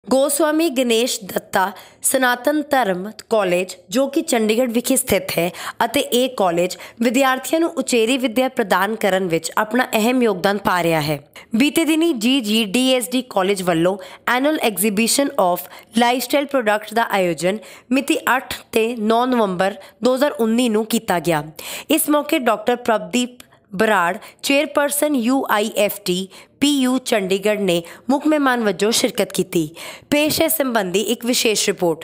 गोस्वामी गणेश दत्ता सनातन धर्म कॉलेज जो कि चंडीगढ़ विखे स्थित है ਅਤੇ ਇਹ ਕਾਲਜ ਵਿਦਿਆਰਥੀਆਂ ਨੂੰ ਉਚੇਰੀ ਵਿੱਦਿਆ ਪ੍ਰਦਾਨ ਕਰਨ ਵਿੱਚ ਆਪਣਾ ਅਹਿਮ ਯੋਗਦਾਨ ਪਾ ਰਿਹਾ ਹੈ। ਬੀਤੇ ਦਿਨੀ GGDSD ਕਾਲਜ ਵੱਲੋਂ annual exhibition of lifestyle product ਦਾ ਆਯੋਜਨ ਮਿਤੀ 8 ਤੇ 9 ਨਵੰਬਰ 2019 ਨੂੰ ਕੀਤਾ ਗਿਆ। ਇਸ ਮੌਕੇ doctor Prabhdeep Brar chairperson UIFT PU Chandigarh ਨੇ ਮੁੱਖ ਮਹਿਮਾਨ ਵਜੋਂ ਸ਼ਿਰਕਤ ਕੀਤੀ। ਪੇਸ਼ ਹੈ ਸੰਬੰਧੀ ਇੱਕ ਵਿਸ਼ੇਸ਼ report.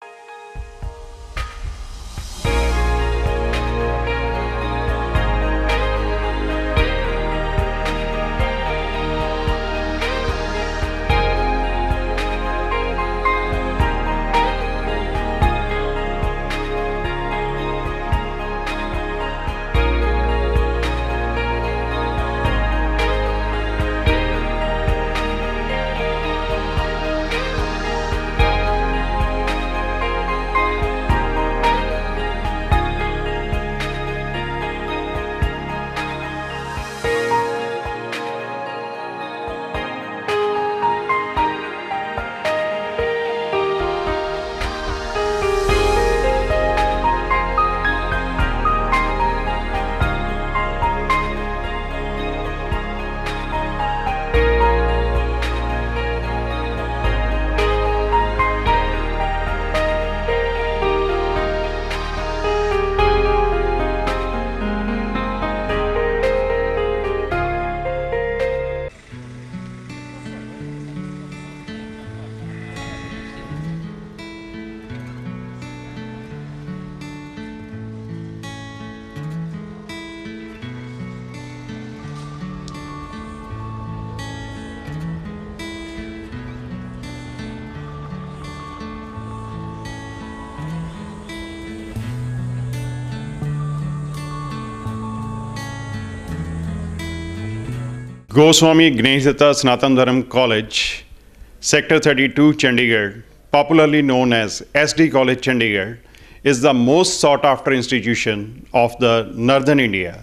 Goswami Ganesh Dutta Sanatan Dharma College, Sector 32, Chandigarh, popularly known as SD College Chandigarh, is the most sought after institution of the Northern India.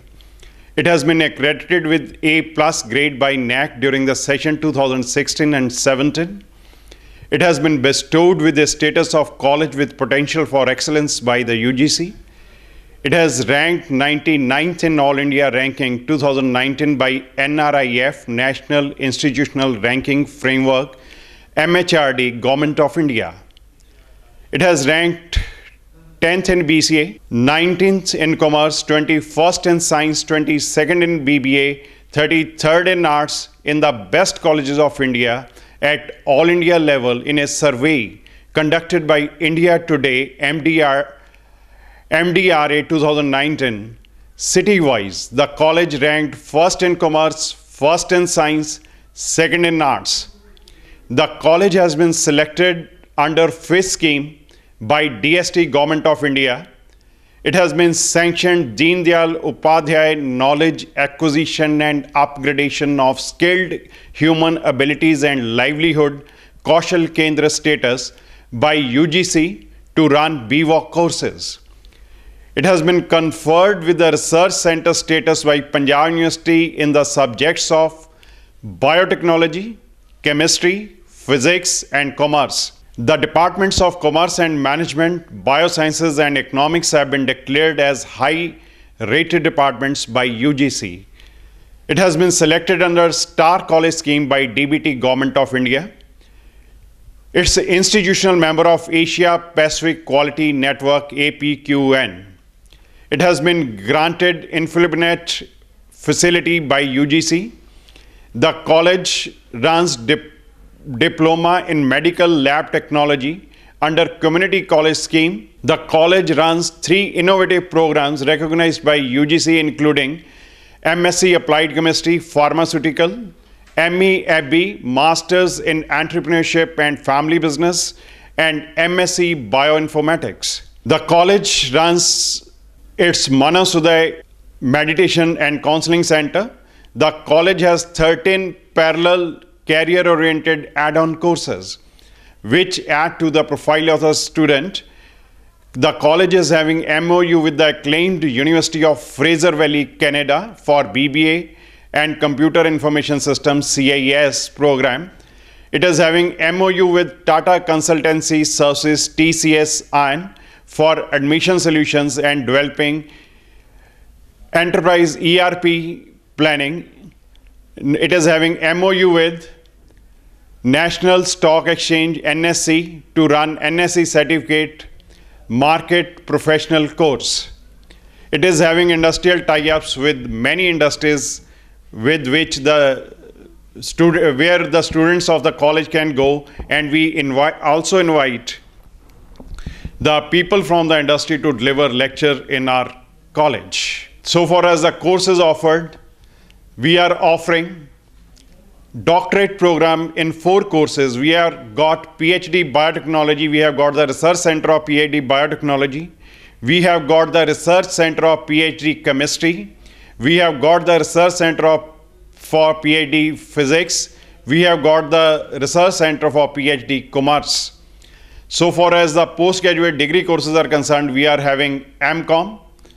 It has been accredited with A+ grade by NAC during the session 2016 and 17. It has been bestowed with the status of college with potential for excellence by the UGC. It has ranked 99th in All India Ranking 2019 by NRIF National Institutional Ranking Framework, MHRD, Government of India. It has ranked 10th in BCA, 19th in Commerce, 21st in Science, 22nd in BBA, 33rd in Arts in the best colleges of India at All India level in a survey conducted by India Today MDRA 2019. City-wise, the college ranked first in Commerce, first in Science, second in Arts. The college has been selected under FIS scheme by DST Government of India. It has been sanctioned Deen Dayal Upadhyay Knowledge Acquisition and Upgradation of Skilled Human Abilities and Livelihood Kaushal Kendra status by UGC to run BVOC courses. It has been conferred with the research center status by Punjab University in the subjects of biotechnology, chemistry, physics and commerce. The departments of commerce and management, biosciences and economics have been declared as high-rated departments by UGC. It has been selected under Star College scheme by DBT Government of India. It's an institutional member of Asia Pacific Quality Network APQN. It has been granted infinite facility by UGC. The college runs diploma in medical lab technology under community college scheme. The college runs 3 innovative programs recognized by UGC including MSc Applied Chemistry, Pharmaceutical, ME FB, Masters in Entrepreneurship and Family Business, and MSc Bioinformatics. The college runs its Manasuday Meditation and Counseling Center. The college has 13 parallel career-oriented add-on courses which add to the profile of the student. The college is having MOU with the acclaimed University of Fraser Valley, Canada for BBA and Computer Information Systems CIS program. It is having MOU with Tata Consultancy Services TCS ION for admission solutions and developing enterprise ERP planning. It is having MOU with National Stock Exchange NSE to run NSE certificate market professional course. It is having industrial tie-ups with many industries with which where the students of the college can go, and we also invite the people from the industry to deliver lecture in our college. So far as the courses offered, we are offering doctorate program in 4 courses. We have got PhD Biotechnology, we have got the Research Center of PhD Biotechnology, we have got the Research Center of PhD Chemistry, we have got the Research Center for PhD Physics, we have got the Research Center for PhD Commerce. So far as the postgraduate degree courses are concerned, we are having MCOM,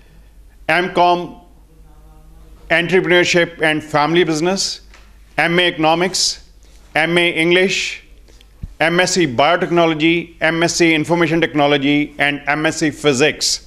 Entrepreneurship and Family Business, MA Economics, MA English, MSc Biotechnology, MSc Information Technology, and MSc Physics.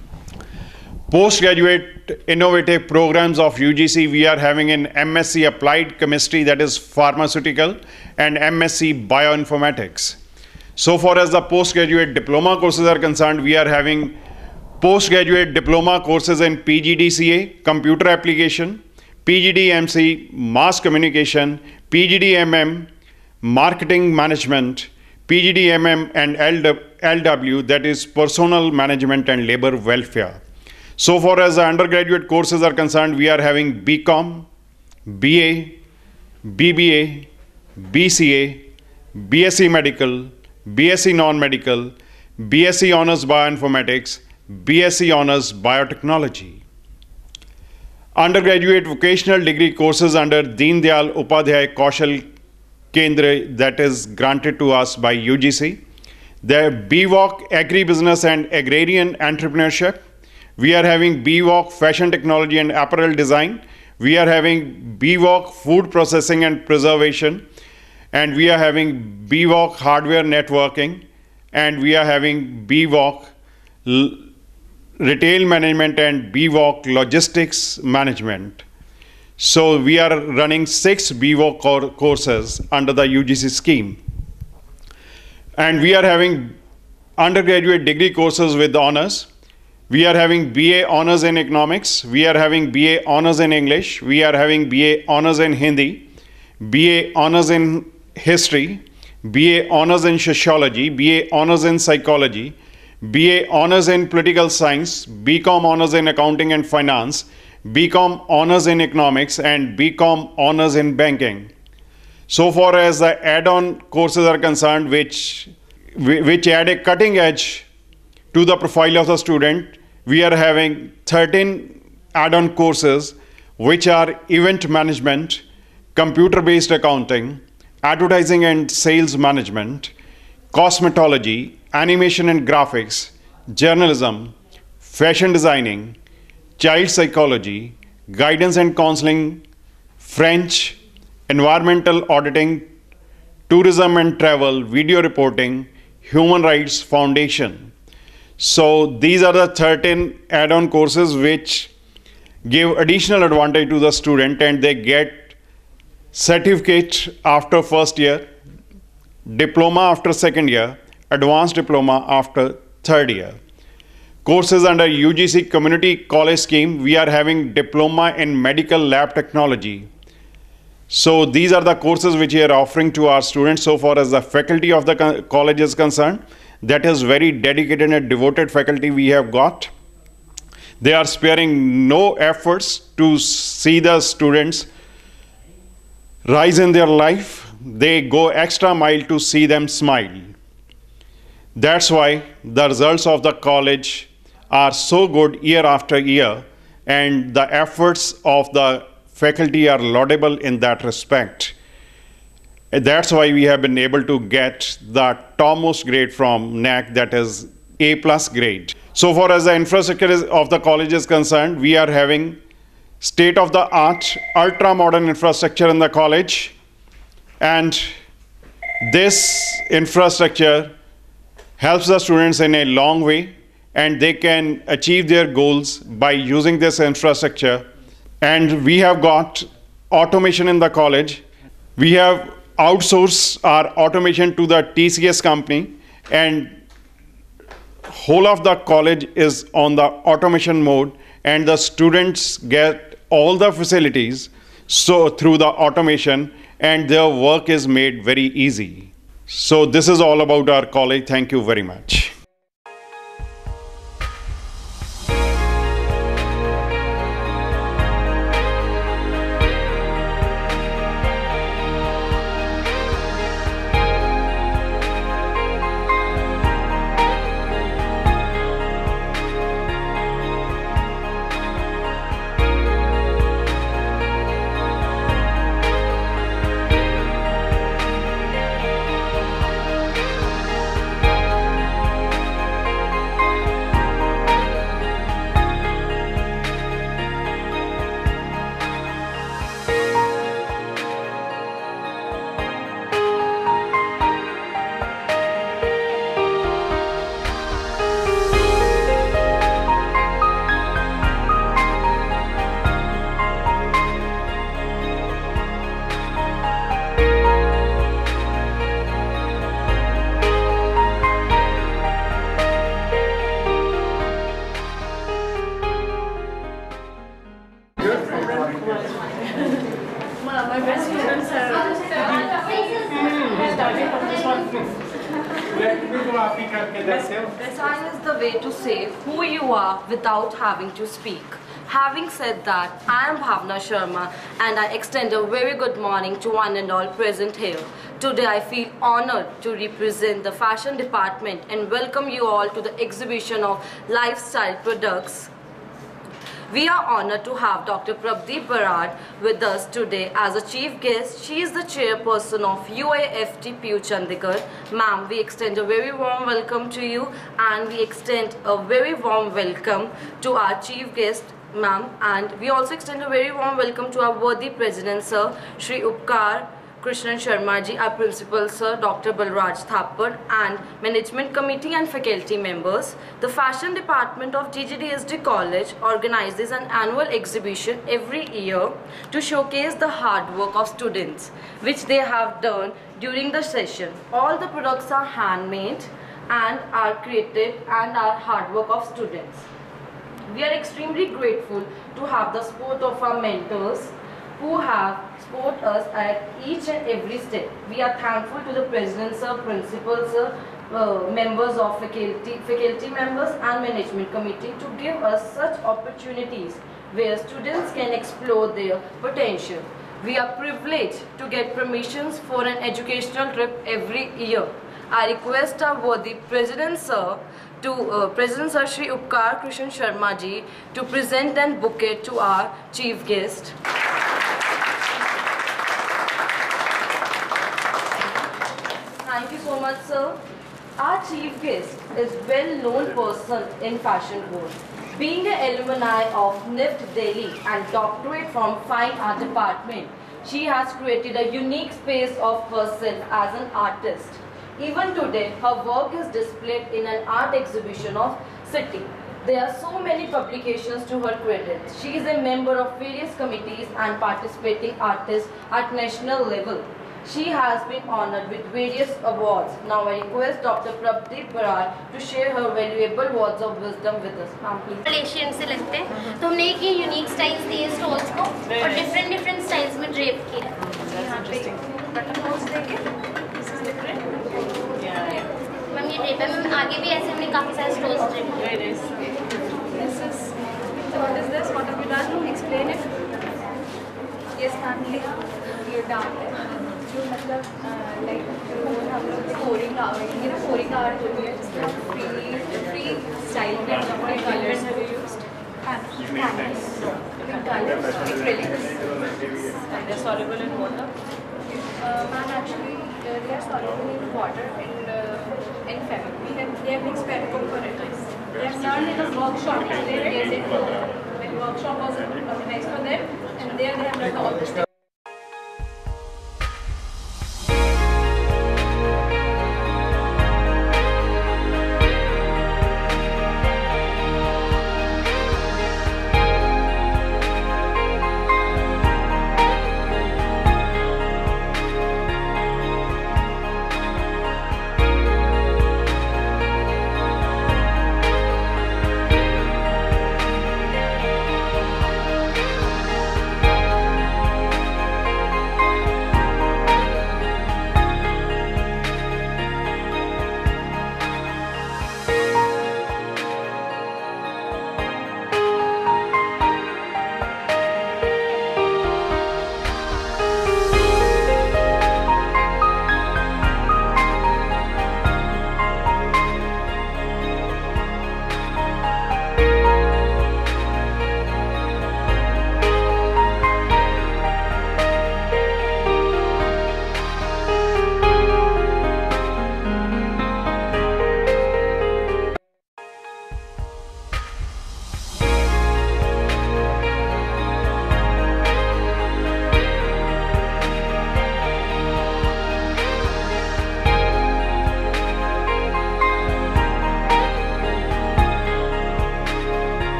Postgraduate innovative programs of UGC, we are having an MSc Applied Chemistry, that is pharmaceutical, and MSc Bioinformatics. So far as the postgraduate diploma courses are concerned, we are having postgraduate diploma courses in PGDCA, Computer Application, PGDMC, Mass Communication, PGDMM, Marketing Management, PGDMM, and LW, that is Personal Management and Labor Welfare. So far as the undergraduate courses are concerned, we are having BCom, BA, BBA, BCA, BSc Medical, BSc Non-Medical, BSc Honours Bioinformatics, BSc Honours Biotechnology. Undergraduate vocational degree courses under Deen Dayal Upadhyay Kaushal Kendra, that is granted to us by UGC. The BVOC Agribusiness and Agrarian Entrepreneurship. We are having BVOC Fashion Technology and Apparel Design. We are having BVOC Food Processing and Preservation. And we are having BVOC Hardware Networking. And we are having BVOC Retail Management and BVOC Logistics Management. So we are running 6 BVOC courses under the UGC scheme. And we are having undergraduate degree courses with honors. We are having BA Honors in Economics. We are having BA Honors in English. We are having BA Honors in Hindi, BA Honors in History, BA Honors in Sociology, BA Honors in Psychology, BA Honors in Political Science, BCom Honors in Accounting and Finance, BCom Honors in Economics, and BCom Honors in Banking. So far as the add-on courses are concerned, which add a cutting edge to the profile of the student, we are having 13 add-on courses, which are Event Management, Computer-Based Accounting, Advertising and Sales Management, Cosmetology, Animation and Graphics, Journalism, Fashion Designing, Child Psychology, Guidance and Counseling, French, Environmental Auditing, Tourism and Travel, Video Reporting, Human Rights Foundation. So these are the 13 add-on courses which give additional advantage to the student, and they get certificate after first year, diploma after second year, advanced diploma after third year. Courses under UGC Community College Scheme, we are having diploma in Medical Lab Technology. So these are the courses which we are offering to our students. So far as the faculty of the college is concerned, that is very dedicated and devoted faculty we have got. They are sparing no efforts to see the students rise in their life. They go extra mile to see them smile. That's why the results of the college are so good year after year, and the efforts of the faculty are laudable in that respect. That's why we have been able to get the topmost grade from NAC, that is A+ grade. So far as the infrastructure of the college is concerned, we are having state-of-the-art, ultra-modern infrastructure in the college, and This infrastructure helps the students in a long way, and they can achieve their goals by using this infrastructure. And we have got automation in the college. We have outsourced our automation to the TCS company, and whole of the college is on the automation mode, and the students get all the facilities so through the automation, and their work is made very easy. So this is all about our college. Thank you very much. My best students are Design is the way to say who you are without having to speak. Having said that, I am Bhavna Sharma and I extend a very good morning to one and all present here. Today I feel honored to represent the fashion department and welcome you all to the exhibition of lifestyle products. We are honored to have Dr. Prabdeep Barad with us today as a chief guest. She is the chairperson of UAFT PU Chandigarh. Ma'am, we extend a very warm welcome to you, and we extend a very warm welcome to our chief guest, ma'am, and we also extend a very warm welcome to our worthy president, sir, Shri Upkar Krishnan Sharma ji, our principal sir, Dr. Balraj Thapar, and management committee and faculty members. The fashion department of GGDSD College organizes an annual exhibition every year to showcase the hard work of students, which they have done during the session. All the products are handmade and are created and are hard work of students. We are extremely grateful to have the support of our mentors who have supported us at each and every step. We are thankful to the president sir, principal sir, members of faculty members and management committee to give us such opportunities where students can explore their potential. We are privileged to get permissions for an educational trip every year. I request our worthy President Sir President Sir Shri Upkar Krishnan Sharma ji to present and bouquet to our chief guest. Thank you so much, sir. Our chief guest is well-known person in fashion world. Being an alumni of NIFT Delhi and doctorate from Fine Art Department, she has created a unique space of herself as an artist. Even today, her work is displayed in an art exhibition of city. There are so many publications to her credit. She is a member of various committees and participating artist at national level. She has been honored with various awards. Now I request Dr. Prabdeep Barad to share her valuable words of wisdom with us. Ma'am, please. Asian से लगते हैं तो हमने एक ये unique styles दिए stoles को और डिफरेंट स्टाइल्स में ड्रेप किया यहाँ पे बटन होल्स देंगे मैम ये ड्रेप है मैम आगे भी ऐसे हमने काफ़ी सारे स्टोल्स ड्रेप किए what is this? What have you done? Explain it. Yes, ma'am. ये डार्क है जो मतलब लाइक हम लोग फोरिंग आवर जो भी है जिसमें हम फ्री स्टाइल में अपने colours have you used? Colours, acrylics. And they're soluble in water? Ma'am, actually they are soluble in water and in fabric. They have been experimenting for it. They have learned in a workshop. When workshop was organized for them, and there they have learned all this.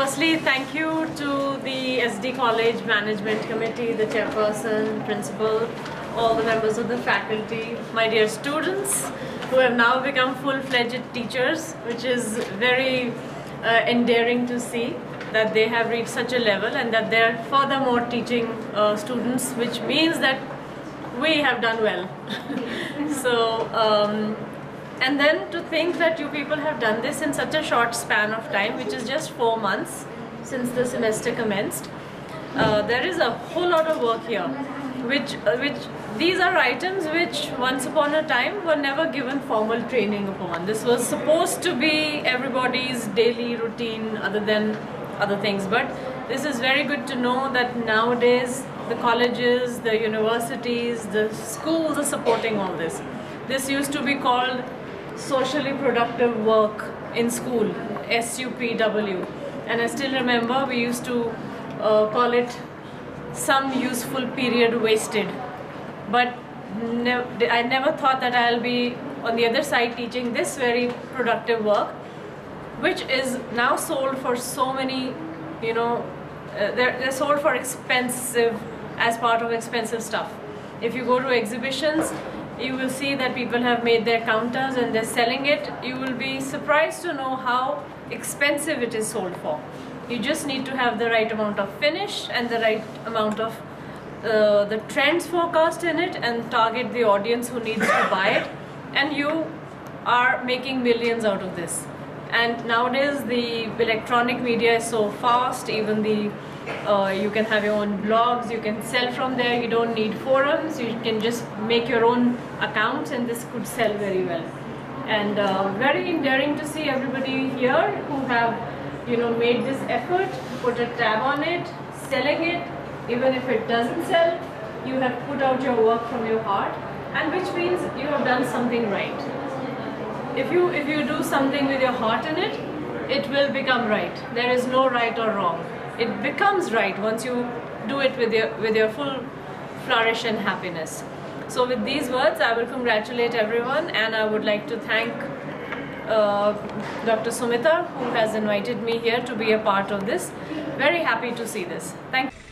firstly, thank you to the SD College Management Committee, the chairperson, principal, all the members of the faculty, my dear students who have now become full-fledged teachers, which is very endearing to see that they have reached such a level and that they are furthermore teaching students, which means that we have done well. So, and then to think that you people have done this in such a short span of time, which is just 4 months since the semester commenced. There is a whole lot of work here, which these are items which once upon a time were never given formal training upon. This was supposed to be everybody's daily routine other than other things, but this is very good to know that nowadays the colleges, the universities, the schools are supporting all this. This used to be called socially productive work in school, SUPW, and I still remember we used to call it some useful period wasted. But I never thought that I'll be on the other side teaching this very productive work, which is now sold for so many, you know, they're sold for expensive, as part of expensive stuff. If you go to exhibitions, you will see that people have made their counters and they're selling it. You will be surprised to know how expensive it is sold for. You just need to have the right amount of finish and the right amount of the trends forecast in it and target the audience who needs to buy it, and you are making millions out of this. And nowadays the electronic media is so fast, even the you can have your own blogs, you can sell from there, you don't need forums, you can just make your own accounts and this could sell very well. And very endearing to see everybody here who have, you know, made this effort, put a tab on it, selling it. Even if it doesn't sell, you have put out your work from your heart, and which means you have done something right. If you do something with your heart in it, it will become right. There is no right or wrong. It becomes right once you do it with your full flourish and happiness. So with these words, I will congratulate everyone, and I would like to thank Dr. Sumita, who has invited me here to be a part of this. Very happy to see this. Thank you.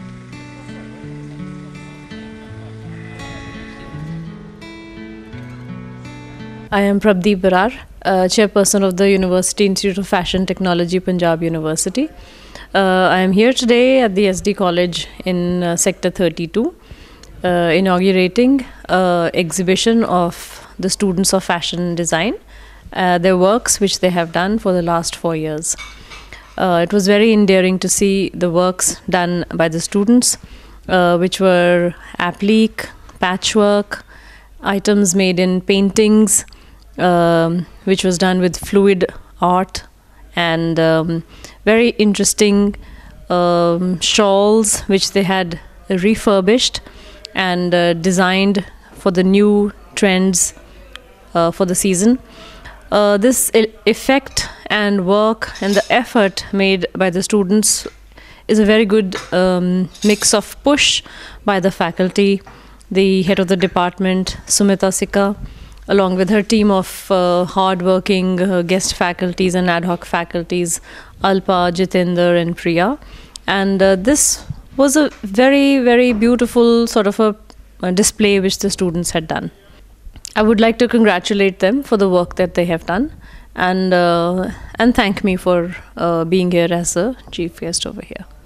I am Prabdeep Barar, chairperson of the University Institute of Fashion Technology, Punjab University. I am here today at the SD College in Sector 32, inaugurating an exhibition of the students of fashion design, their works which they have done for the last 4 years. It was very endearing to see the works done by the students, which were applique, patchwork, items made in paintings, which was done with fluid art, and very interesting shawls which they had refurbished and designed for the new trends for the season. This effect and work and the effort made by the students is a very good mix of push by the faculty, the head of the department, Sumita Sikka, along with her team of hard-working guest faculties and ad hoc faculties, Alpa, Jitender and Priya. And this was a very, very beautiful sort of a display which the students had done. I would like to congratulate them for the work that they have done, and thank me for being here as a chief guest over here.